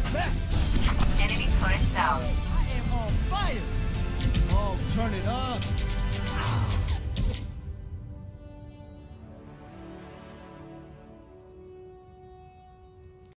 Enemy turret down. I am on fire! Oh, turn it up!